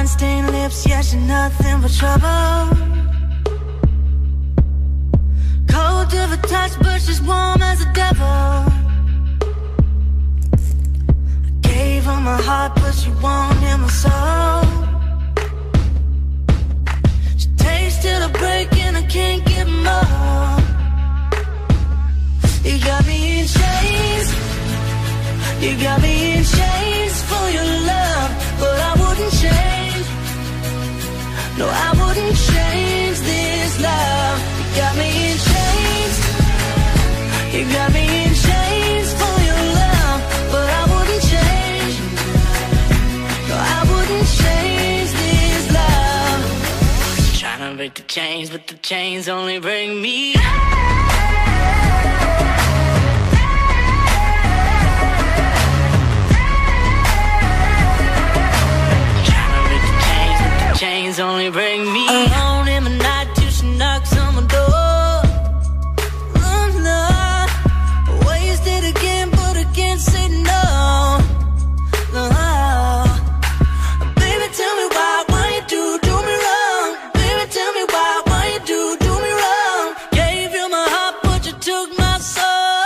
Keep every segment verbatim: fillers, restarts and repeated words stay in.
wine-stained lips, yeah, she's nothing but trouble. Cold to the touch, but she's warm as a devil. I gave her my heart, but she won't hear my soul. She tasted a break and I can't get more. You got me in chains, you got me in chains for your love, but I wouldn't change. No, I wouldn't change this love. You got me in chains, you got me in chains for your love, but I wouldn't change. No, I wouldn't change this love. Trying to break the chains, but the chains only bring me. Chains only bring me alone in the night till she knocks on my door. Oh no, wasted again, but I can't say no. No, baby, tell me why, why you do do me wrong? Baby, tell me why, why you do do me wrong? Gave you my heart, but you took my soul.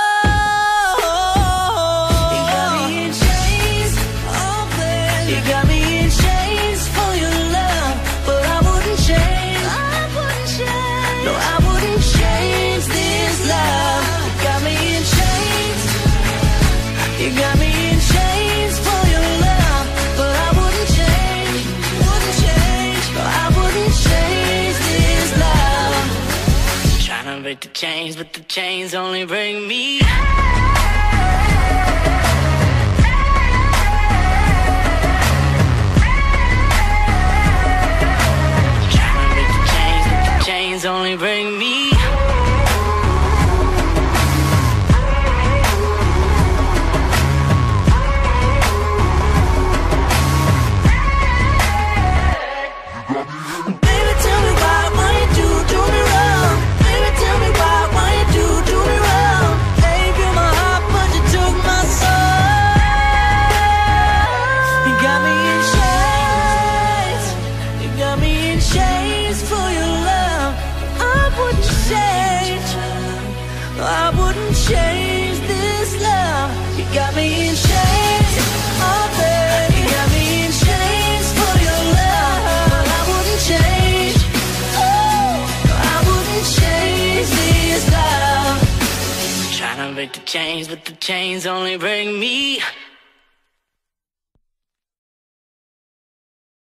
You got me in chains, oh baby. You got me in chains for your love, but I wouldn't change. I wouldn't change. No, I wouldn't change this love. You got me in chains, you got me in chains for your love, but I wouldn't change. Wouldn't change. No, I wouldn't change this love. Trying to break the chains, but the chains only bring me. Chains only bring me. Baby, tell me why, why you do do me wrong? Baby, tell me why, why you do do me wrong? Gave you my heart, but you took my soul. You got me in chains, you got me in chains for your love. I wouldn't change, I wouldn't change this love. You got me in chains, oh baby. You got me in chains for your love. I wouldn't change, oh, I wouldn't change this love. Trying to break the chains, but the chains only bring me.